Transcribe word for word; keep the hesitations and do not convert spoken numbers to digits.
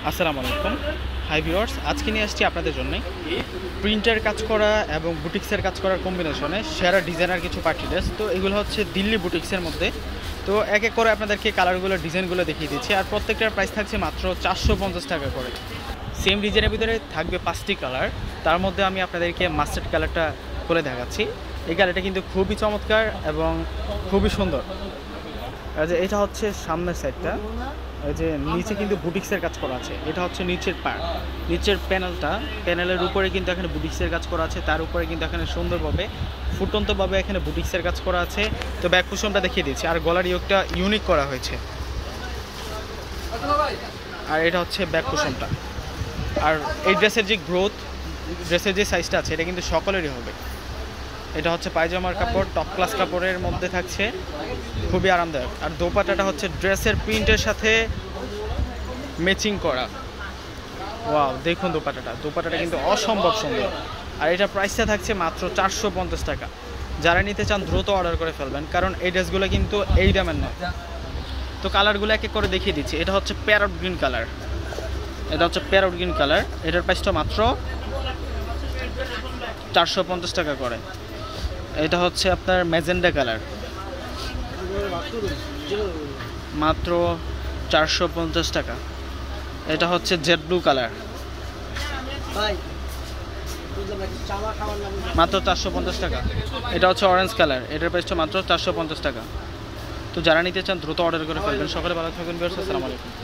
আসসালামু আলাইকুম। Hi viewers, আজকে নিয়ে আসছি আপনাদের জন্য প্রিন্টার কাজ করা এবং বুটিক্সের কাজ করার কম্বিনেশনে সেরা ডিজাইনার কিছু পার্টি ড্রেস। তো এগুলো হচ্ছে দিল্লি বুটিক্সের মধ্যে। তো এক এক করে আপনাদেরকে কালারগুলো ডিজাইনগুলো দেখিয়ে দিচ্ছি, আর প্রত্যেকটার প্রাইস থাকছে মাত্র চারশো পঞ্চাশ টাকা করে। সেম ডিজাইনের ভিতরে থাকবে পাঁচটি কালার, তার মধ্যে আমি আপনাদেরকে মাস্টার্ড কালারটা খুলে দেখাচ্ছি। এই কালারটা কিন্তু খুবই চমৎকার এবং খুবই সুন্দর। যে এটা হচ্ছে সামনের সাইডটা, এই যে নিচে কিন্তু বুটিক্সের কাজ করা আছে। এটা হচ্ছে নিচের পার্ট, নিচের প্যানেলটা, প্যানেলের উপরে কিন্তু এখানে বুটিক্সের কাজ করা আছে। তার উপরে কিন্তু এখানে সুন্দরভাবে ফুটন্তভাবে এখানে বুটিক্সের কাজ করা আছে। তো ব্যাক কুশনটা দেখিয়ে দিচ্ছি, আর গলার ইয়োগটা ইউনিক করা হয়েছে। আর এটা হচ্ছে ব্যাক কুশনটা। আর এই ড্রেসের যে গ্রোথ, ড্রেসের যে সাইজটা আছে, এটা কিন্তু সকলেরই হবে। এটা হচ্ছে পায়জামার কাপড়, টপ ক্লাস কাপড়ের মধ্যে থাকছে, খুবই আরামদায়ক। আর দোপাট্টাটা হচ্ছে ড্রেসের প্রিন্টের সাথে ম্যাচিং করা। ওয়াও, দেখুন দোপাট্টাটা, দোপাট্টাটা কিন্তু অসম্ভব সুন্দর। আর এটা প্রাইসটা থাকছে মাত্র চারশো পঞ্চাশ টাকা। যারা নিতে চান দ্রুত অর্ডার করে ফেলবেন, কারণ এই ড্রেসগুলো কিন্তু এই দামের নয়। তো কালারগুলো এক এক করে দেখিয়ে দিচ্ছি। এটা হচ্ছে প্যারট গ্রিন কালার, এটা হচ্ছে প্যারট গ্রিন কালার। এটার প্রাইসটা মাত্র চারশো পঞ্চাশ টাকা করে। এটা হচ্ছে আপনার ম্যাজেন্ডা কালার, মাত্র চারশো পঞ্চাশ টাকা। এটা হচ্ছে জেড ব্লু কালার, মাত্র চারশো পঞ্চাশ টাকা। এটা হচ্ছে অরেঞ্জ কালার, এটার প্রাইসটা মাত্র চারশো পঞ্চাশ টাকা। তো যারা নিতে চান দ্রুত অর্ডার করে ফেলবেন। সকালে ভালো থাকবেন। আসসালামু আলাইকুম।